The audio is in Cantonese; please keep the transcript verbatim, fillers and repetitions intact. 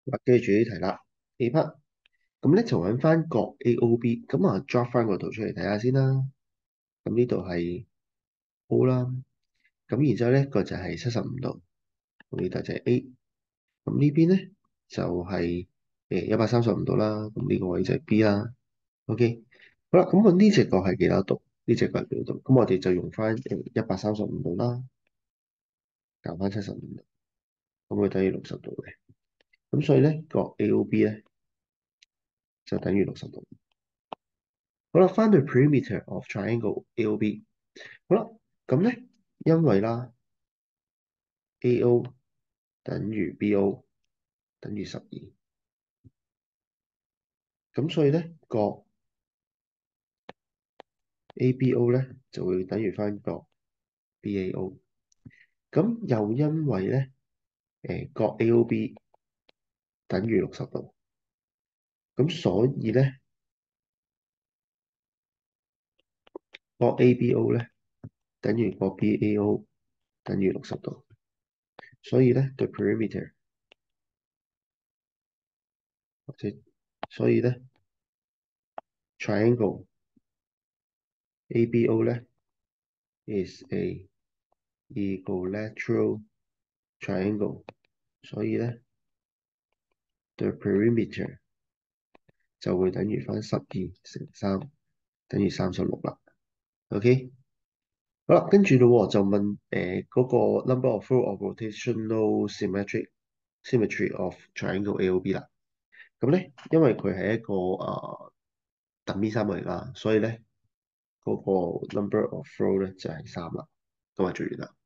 嗱，記住呢題啦，A part，咁咧就揾翻角 A O B，咁啊 drop 翻個圖出嚟睇下先啦。咁呢度係 O 啦，咁然之後咧個就係七十五度，咁呢度就係 A，咁呢邊咧就係誒一百三十五度啦，咁呢個位就係 B 啦。OK，好啦，咁我呢隻角係幾多度？呢隻角係幾多度？咁我哋就用翻誒一百三十五度啦，減翻七十五度，咁佢等於六十度嘅。咁所以咧角 A O B 咧就等於六十度。好啦，翻到 perimeter of triangle A O B。好啦，咁咧，因為啦，A O 等於 B O 等於十二，咁所以咧，角 A B O 咧就會等於翻角 B A O。咁又因為咧，誒角 A O B 等於六十度，咁所以咧，角 A B O 咧等於角 B A O 等於六十度，所以咧，the perimeter 或者所以咧 triangle A B O 咧 is a equilateral triangle，所以咧 the perimeter 就會等於翻十二乘三等於三十六啦。OK，好啦，跟住咯喎就問誒嗰、個 number of row of rotational symmetric symmetry of triangle A O B 啦。咁咧，因為佢係一個啊等邊三個嚟啦，所以咧嗰、個 number of row 咧就係三啦。咁啊，做完啦。